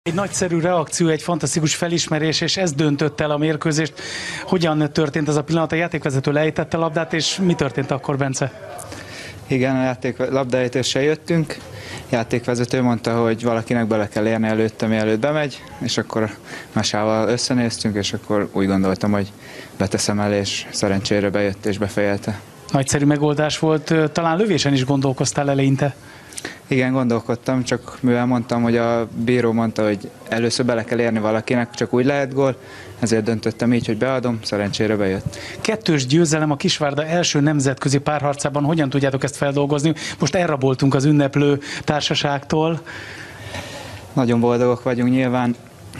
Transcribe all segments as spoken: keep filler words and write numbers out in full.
Egy nagyszerű reakció, egy fantasztikus felismerés, és ez döntött el a mérkőzést. Hogyan történt ez a pillanat? A játékvezető lejtette a labdát, és mi történt akkor, Bence? Igen, a játék, labdaejtéssel jöttünk. Játékvezető mondta, hogy valakinek bele kell érni előtte, mielőtt bemegy, és akkor Mesával összenéztünk, és akkor úgy gondoltam, hogy beteszem el, és szerencsére bejött és befejelte. Nagyszerű megoldás volt. Talán lövésen is gondolkoztál eleinte? Igen, gondolkodtam, csak mivel mondtam, hogy a bíró mondta, hogy először bele kell érni valakinek, csak úgy lehet gól, ezért döntöttem így, hogy beadom, szerencsére bejött. Kettős győzelem a Kisvárda első nemzetközi párharcában, hogyan tudjátok ezt feldolgozni? Most elraboltunk az ünneplő társaságtól. Nagyon boldogok vagyunk nyilván,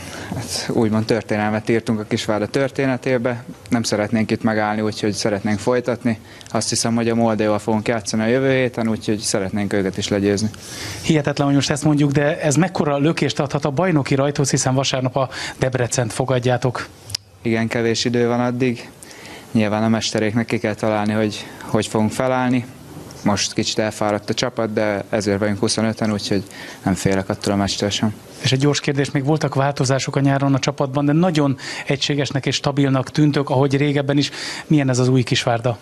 hát úgymond történelmet írtunk a Kisvárda történetébe, nem szeretnénk itt megállni, úgyhogy szeretnénk folytatni. Azt hiszem, hogy a Moldéval fogunk játszani a jövő héten, úgyhogy szeretnénk őket is legyőzni. Hihetetlen, hogy most ezt mondjuk, de ez mekkora lökést adhat a bajnoki rajthoz, hiszen vasárnap a Debrecent fogadjátok. Igen, kevés idő van addig. Nyilván a mesteréknek ki kell találni, hogy hogy fogunk felállni. Most kicsit elfáradt a csapat, de ezért vagyunk huszonöten, úgyhogy nem félek attól a mecstől sem. És egy gyors kérdés, még voltak változások a nyáron a csapatban, de nagyon egységesnek és stabilnak tűntök, ahogy régebben is. Milyen ez az új Kisvárda?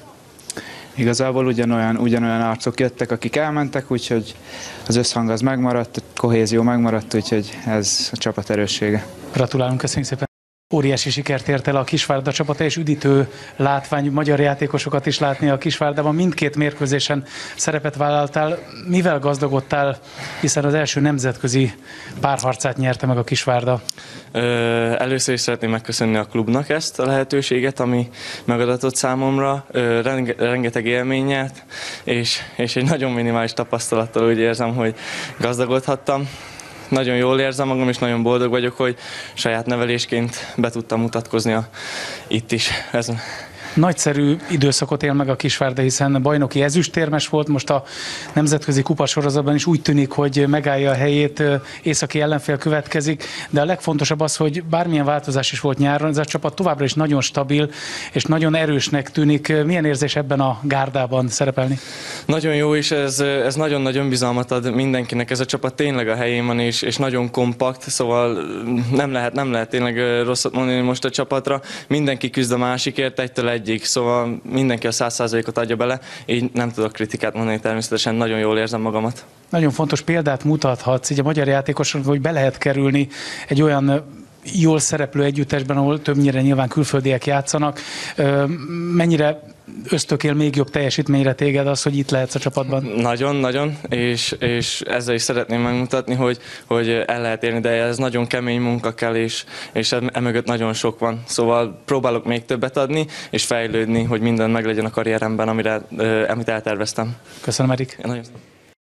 Igazából ugyanolyan, ugyanolyan arcok jöttek, akik elmentek, úgyhogy az összhang az megmaradt, a kohézió megmaradt, úgyhogy ez a csapat erőssége. Gratulálunk, köszönjük szépen! Óriási sikert ért el a Kisvárda csapata, és üdítő látvány magyar játékosokat is látni a Kisvárdában. Mindkét mérkőzésen szerepet vállaltál. Mivel gazdagodtál, hiszen az első nemzetközi párharcát nyerte meg a Kisvárda? Ö, először is szeretném megköszönni a klubnak ezt a lehetőséget, ami megadatott számomra. Ö, renge, rengeteg élményt, és, és egy nagyon minimális tapasztalattal úgy érzem, hogy gazdagodhattam. Nagyon jól érzem magam, és nagyon boldog vagyok, hogy saját nevelésként be tudtam mutatkozni a, itt is. Ez... Nagyszerű időszakot él meg a Kisvárda, hiszen bajnoki ezüstérmes volt, most a nemzetközi kupasorozatban is úgy tűnik, hogy megállja a helyét, északi ellenfél következik, de a legfontosabb az, hogy bármilyen változás is volt nyáron, ez a csapat továbbra is nagyon stabil, és nagyon erősnek tűnik. Milyen érzés ebben a gárdában szerepelni? Nagyon jó, és ez, ez nagyon-nagyon bizalmat ad mindenkinek. Ez a csapat tényleg a helyén van, és, és nagyon kompakt, szóval nem lehet, nem lehet tényleg rosszat mondani most a csapatra. Mindenki küzd a másikért, egytől egyik, szóval mindenki a száz százalékot adja bele, így nem tudok kritikát mondani, természetesen nagyon jól érzem magamat. Nagyon fontos példát mutathatsz így a magyar játékosoknak, hogy be lehet kerülni egy olyan jól szereplő együttesben, ahol többnyire nyilván külföldiek játszanak. Mennyire ösztökél még jobb teljesítményre téged az, hogy itt lehetsz a csapatban? Nagyon, nagyon, és, és ezzel is szeretném megmutatni, hogy, hogy el lehet érni, de ez nagyon kemény munka kell, és, és emögött nagyon sok van. Szóval próbálok még többet adni, és fejlődni, hogy minden meglegyen a karrieremben, amire, amit elterveztem. Köszönöm, Erik.